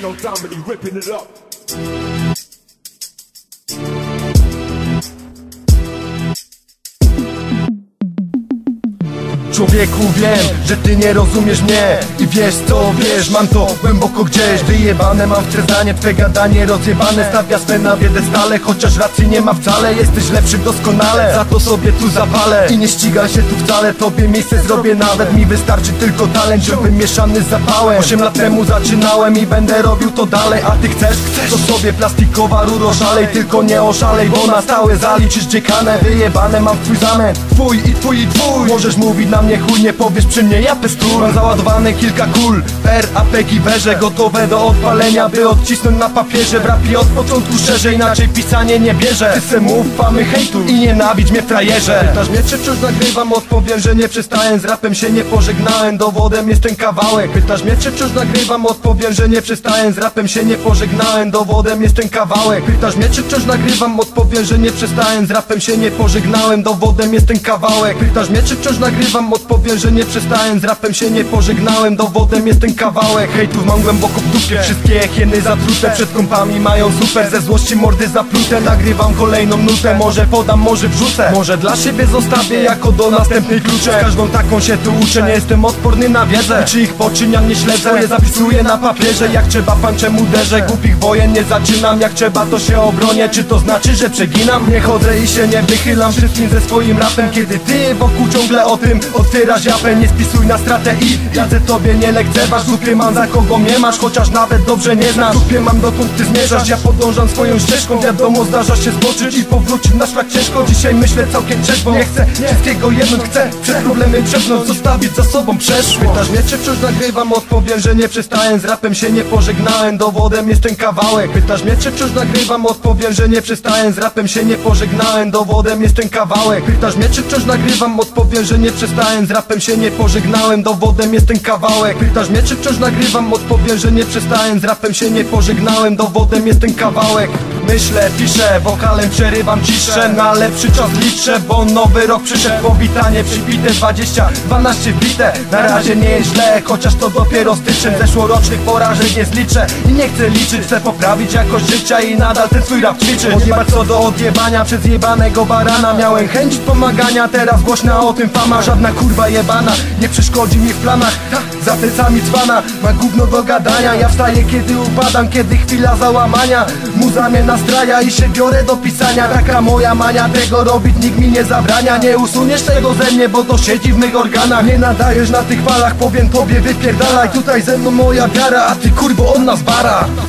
no Dominic ripping it up. Człowieku, wiem, że ty nie rozumiesz mnie. I wiesz co, wiesz, mam to głęboko gdzieś wyjebane. Mam w trezanie twe gadanie rozjebane. Stawia swe na stale, chociaż racji nie ma wcale. Jesteś lepszy doskonale, za to sobie tu zapalę. I nie ściga się tu wcale, tobie miejsce zrobię nawet. Mi wystarczy tylko talent, żebym mieszany z zapałem. 8 lat temu zaczynałem i będę robił to dalej. A ty chcesz? To sobie plastikowa ruro szalej. Tylko nie oszalej, bo na stałe zaliczysz dziekanę. Wyjebane mam twój zamęt, twój i twój i twój. Możesz mówić na mnie chuj, nie powiesz przy mnie, ja pestur. Mam załadowane kilka kul, per, apeki, werze. Gotowe do odpalenia, by odcisnąć na papierze. W rapie od początku szczerze, inaczej pisanie nie bierze. Ty se mów, famy, hejtu i nienawidź mnie frajerze. Pytasz mnie, czy wciąż nagrywam, odpowiem, że nie przestałem. Z rapem się nie pożegnałem, dowodem jest ten kawałek. Pytasz mnie, czy wciąż nagrywam, odpowiem, że nie przestałem. Z rapem się nie pożegnałem, dowodem jest ten kawałek. Pytasz mnie, czy wciąż nagrywam, odpowiem, że nie przestałem. Z rapem się nie pożegnałem, dowodem jest ten kawałek. Pytasz mnie, czy wciąż nagrywam, odpowiem, że nie przestałem. Z rapem się nie pożegnałem, dowodem jest ten kawałek. Hejtów mam głęboko w dupie, wszystkie hieny zatrute. Przed kompami mają super, ze złości mordy zaplute. Nagrywam kolejną nutę, może podam, może wrzucę. Może dla siebie zostawię jako do następnej klucze. Z każdą taką się tu uczę, nie jestem odporny na wiedzę. I czy ich poczyniam nie śledzę, nie zapisuję na papierze. Jak trzeba pancem uderzę, głupich wojen nie zaczynam. Jak trzeba to się obronię, czy to znaczy, że przeginam? Nie chodzę i się nie wychylam wszystkim ze swoim rapem. Kiedy ty wokół ciągle o tym otwierasz japę, nie spisuj na stratę i radzę tobie nie lekceważ. W dupie mam za kogo mnie masz, chociaż nawet dobrze nie znasz. W dupie mam dokąd ty zmierzasz, ja podążam swoją ścieżką. Wiadomo, zdarza się zboczyć i powrócić na szlak ciężko. Dzisiaj myślę całkiem trzeźwo, nie chcę wszystkiego jednąć. Chcę przed problemem przepnąć, zostawić za sobą przeszłość. Pytasz mnie, czy wciąż nagrywam, odpowiem, że nie przestałem. Z rapem się nie pożegnałem, dowodem jest ten kawałek. Pytasz mnie, czy wciąż nagrywam, odpowiem, że nie przestałem. Z rapem się nie pożegnałem, dowodem jest ten kawałek. Pytasz mnie, czy wciąż nagrywam, odpowiem, że nie przestałem. Z rapem się nie pożegnałem, dowodem jest ten kawałek. Pytasz mnie, czy wciąż nagrywam, odpowiem, że nie przestałem. Z rapem się nie pożegnałem, dowodem jest ten kawałek. Myślę, piszę, wokalem przerywam ciszę. Na lepszy czas liczę, bo nowy rok przyszedł. Powitanie przypite, 20-12 wbite. Na razie nie jest źle, chociaż to dopiero styczeń. Zeszłorocznych porażek nie zliczę i nie chcę liczyć. Chcę poprawić jakość życia i nadal ten swój rap ćwiczyć. Odjebać co do odjebania przez jebanego barana. Miałem chęć pomagania, teraz głośna o tym fama. Żadna kurwa jebana nie przeszkodzi mi w planach. Za plecami cwana ma gówno do gadania. Ja wstaję kiedy upadam, kiedy chwila załamania. Muza mnie nastraja i się biorę do pisania. Taka moja mania, tego robić nikt mi nie zabrania. Nie usuniesz tego ze mnie, bo to siedzi w mych organach. Nie nadajesz na tych falach, powiem tobie wypierdalaj. Tutaj ze mną moja wiara, a ty kurwo od nas bara.